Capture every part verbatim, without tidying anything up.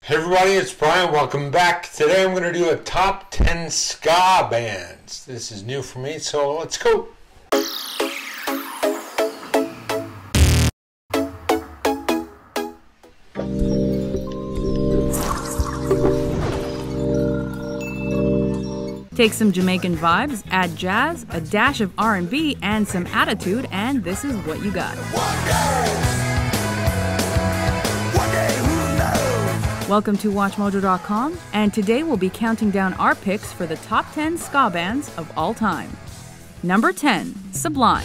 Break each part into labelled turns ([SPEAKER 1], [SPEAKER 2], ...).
[SPEAKER 1] Hey everybody, it's Brian. Welcome back. Today I'm going to do a top ten ska bands. This is new for me, so let's go.
[SPEAKER 2] Take some Jamaican vibes, add jazz, a dash of R and B, and some attitude, and this is what you got. Welcome to watch mojo dot com, and today we'll be counting down our picks for the top ten ska bands of all time. Number ten, Sublime.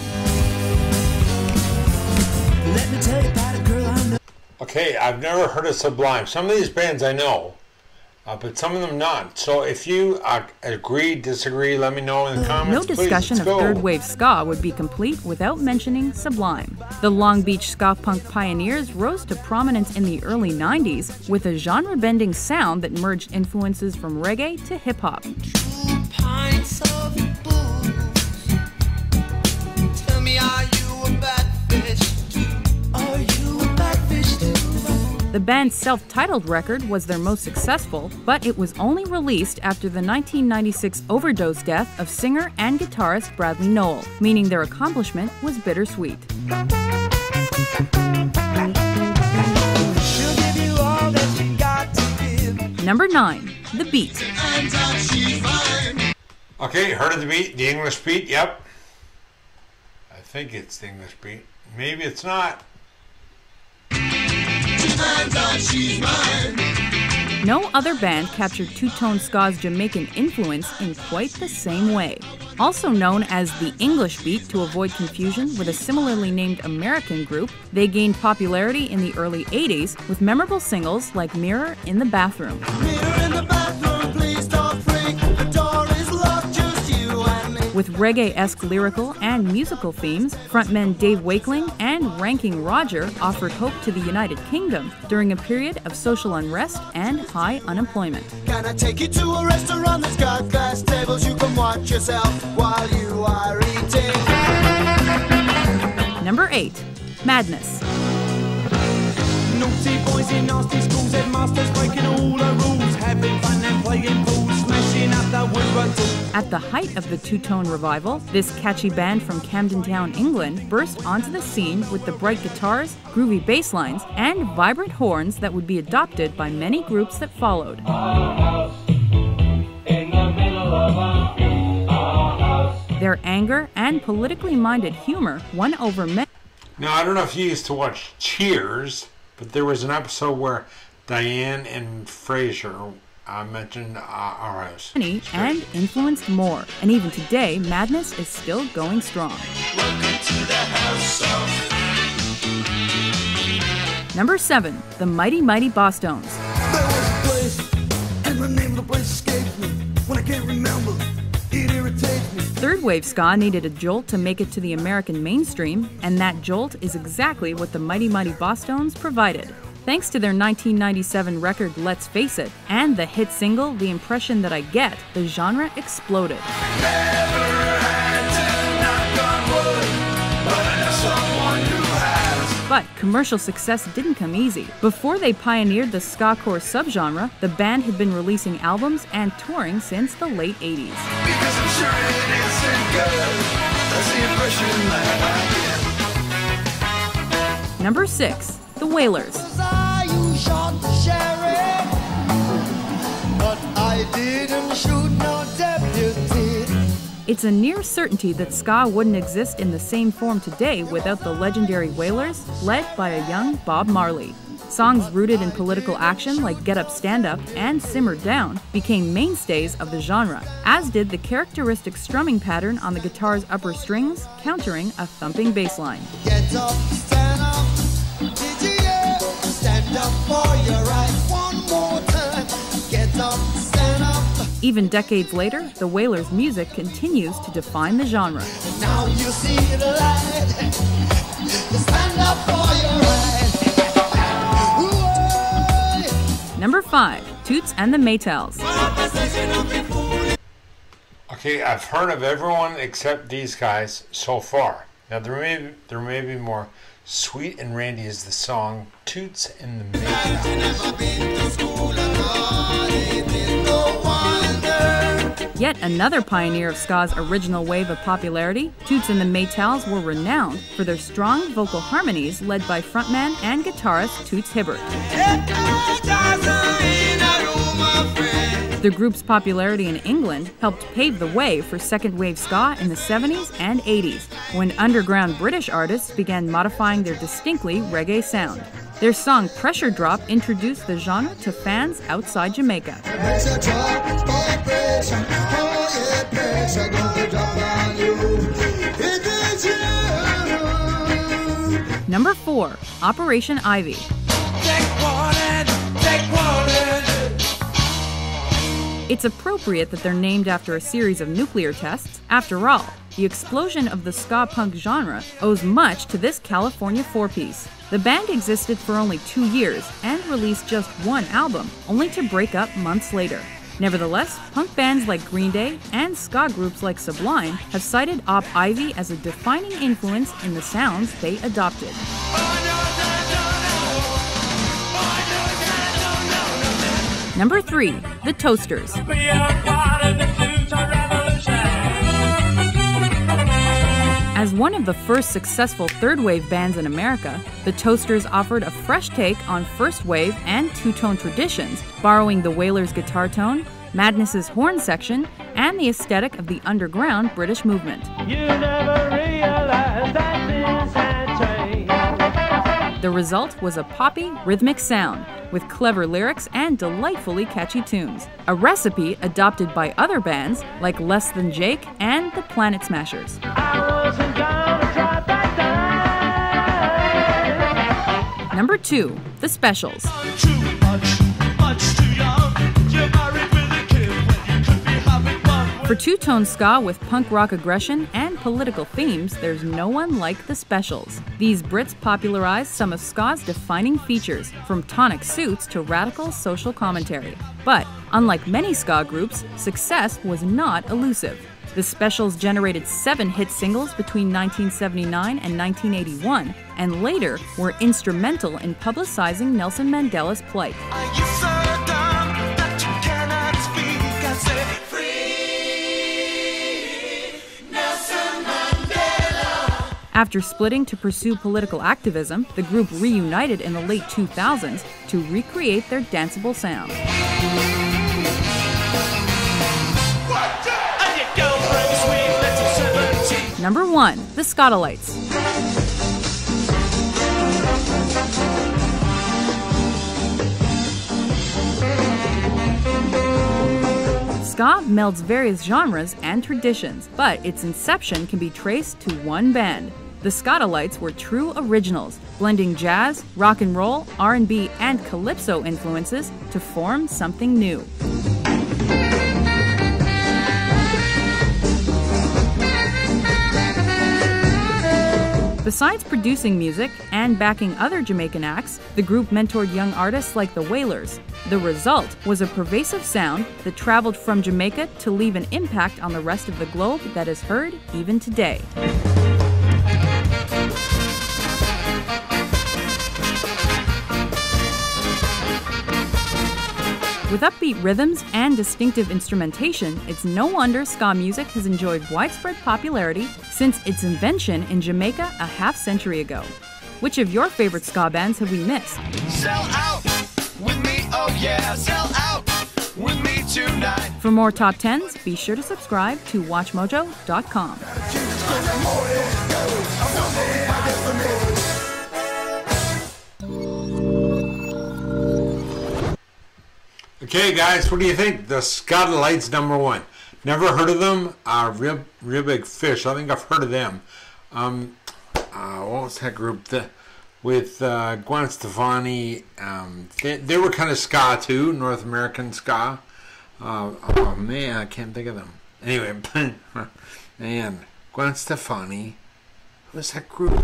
[SPEAKER 3] Let me tell you about a girl I know.
[SPEAKER 1] Okay, I've never heard of Sublime. Some of these bands I know, uh, but some of them not. So if you uh, agree, disagree, let me know in the comments.
[SPEAKER 2] No discussion
[SPEAKER 1] Please,
[SPEAKER 2] of
[SPEAKER 1] go.
[SPEAKER 2] third wave ska would be complete without mentioning Sublime. The Long Beach ska punk pioneers rose to prominence in the early nineties with a genre-bending sound that merged influences from reggae to hip-hop. The band's self-titled record was their most successful, but it was only released after the nineteen ninety-six overdose death of singer and guitarist Bradley Nowell, meaning their accomplishment was bittersweet. Number nine, The Beat.
[SPEAKER 1] Okay, heard of the beat? The English beat? Yep. I think it's the English beat. Maybe it's not.
[SPEAKER 2] No other band captured two-tone ska's Jamaican influence in quite the same way. Also known as the English Beat to avoid confusion with a similarly named American group, they gained popularity in the early eighties with memorable singles like Mirror in the Bathroom.
[SPEAKER 3] Mirror in the bathroom, please don't freak. The door is locked, just you and me.
[SPEAKER 2] With reggae-esque lyrical and musical themes, frontmen Dave Wakeling and Ranking Roger offered hope to the United Kingdom during a period of social unrest and high unemployment.
[SPEAKER 3] Can I take you to a restaurant that's got glass tables? You can watch yourself while you are eating.
[SPEAKER 2] Number eight, Madness.
[SPEAKER 4] Naughty boys in nasty schools, headmasters breaking all the rules, having fun and playing pool, smashing up the woodwork too.
[SPEAKER 2] At the height of the two-tone revival, this catchy band from Camden Town, England, burst onto the scene with the bright guitars, groovy bass lines, and vibrant horns that would be adopted by many groups that followed. Their anger and politically minded humor won over many.
[SPEAKER 1] Now, I don't know if you used to watch Cheers, but there was an episode where Diane and Frasier uh, mentioned uh, our house.
[SPEAKER 2] And influenced more. And even today, Madness is still going strong. Number seven, the Mighty Mighty Bosstones.
[SPEAKER 3] There was a place, and the name of the place escapes me. When I can't remember, it irritates me.
[SPEAKER 2] Third wave ska needed a jolt to make it to the American mainstream, and that jolt is exactly what the Mighty Mighty Bosstones provided. Thanks to their nineteen ninety-seven record Let's Face It, and the hit single The Impression That I Get, the genre exploded. But commercial success didn't come easy. Before they pioneered the ska-core subgenre, the band had been releasing albums and touring since the late eighties.
[SPEAKER 3] Because I'm sure it isn't good. That's the impression that I get.
[SPEAKER 2] Number six, the Wailers.
[SPEAKER 3] You shot the sheriff, but I didn't shoot no deputy.
[SPEAKER 2] It's a near certainty that ska wouldn't exist in the same form today without the legendary Wailers, led by a young Bob Marley. Songs rooted in political action like Get Up, Stand Up and Simmer Down became mainstays of the genre, as did the characteristic strumming pattern on the guitar's upper strings, countering a thumping bass line.
[SPEAKER 3] Get up, stand up, did you hear? Stand up for your right one more time. Get up, stand up.
[SPEAKER 2] Even decades later, the Wailers' music continues to define the genre.
[SPEAKER 3] Now you see the light. Stand up for your right.
[SPEAKER 2] Number five, Toots and the Maytals.
[SPEAKER 1] Okay, I've heard of everyone except these guys so far. Now there may there may be more. Sweet and Randy is the song. Toots and the Maytals.
[SPEAKER 2] Yet another pioneer of ska's original wave of popularity, Toots and the Maytals were renowned for their strong vocal harmonies led by frontman and guitarist Toots Hibbert. The group's popularity in England helped pave the way for second-wave ska in the seventies and eighties, when underground British artists began modifying their distinctly reggae sound. Their song Pressure Drop introduced the genre to fans outside Jamaica. Number four, Operation Ivy. It's appropriate that they're named after a series of nuclear tests. After all, the explosion of the ska punk genre owes much to this California four-piece. The band existed for only two years and released just one album, only to break up months later. Nevertheless, punk bands like Green Day and ska groups like Sublime have cited Op Ivy as a defining influence in the sounds they adopted. Number three, The Toasters. As one of the first successful third-wave bands in America, the Toasters offered a fresh take on first-wave and two-tone traditions, borrowing the Wailers' guitar tone, Madness's horn section, and the aesthetic of the underground British movement. You never realized that this had changed. The result was a poppy, rhythmic sound, with clever lyrics and delightfully catchy tunes, a recipe adopted by other bands like Less Than Jake and the Planet Smashers. Number two, The Specials. For two-tone ska with punk rock aggression and political themes, there's no one like the Specials. These Brits popularized some of ska's defining features, from tonic suits to radical social commentary. But, unlike many ska groups, success was not elusive. The Specials generated seven hit singles between nineteen seventy-nine and nineteen eighty-one, and later were instrumental in publicizing Nelson Mandela's plight. After splitting to pursue political activism, the group reunited in the late two thousands to recreate their danceable sound. Number one, the Skatalites. Ska melds various genres and traditions, but its inception can be traced to one band. The Skatalites were true originals, blending jazz, rock and roll, R and B, and calypso influences to form something new. Besides producing music and backing other Jamaican acts, the group mentored young artists like the Wailers. The result was a pervasive sound that traveled from Jamaica to leave an impact on the rest of the globe that is heard even today. With upbeat rhythms and distinctive instrumentation, it's no wonder ska music has enjoyed widespread popularity since its invention in Jamaica a half century ago. Which of your favorite ska bands have we missed? Sell out with me, oh yeah, sell out with me tonight. For more top tens, be sure to subscribe to watch mojo dot com.
[SPEAKER 1] Okay, guys, what do you think? The Skatalites, number one. Never heard of them. Uh, real, real big fish. I think I've heard of them. Um, uh, what was that group? The, with uh, Gwen Stefani. Um, they, they were kind of ska too, North American ska. Uh, oh man, I can't think of them. Anyway, man, Gwen Stefani. Who was that group?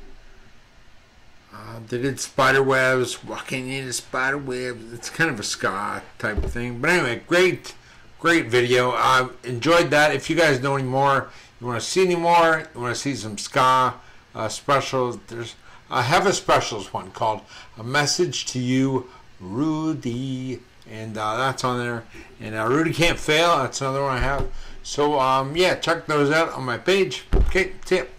[SPEAKER 1] Uh, they did Spiderwebs, Walking into Spiderwebs. It's kind of a ska type of thing. But anyway, great, great video. I enjoyed that. If you guys know any more, you want to see any more, you want to see some ska uh, specials, there's I have a specials one called A Message to You Rudy. And uh, that's on there. And uh, Rudy Can't Fail, that's another one I have. So, um, yeah, check those out on my page. Okay, tip.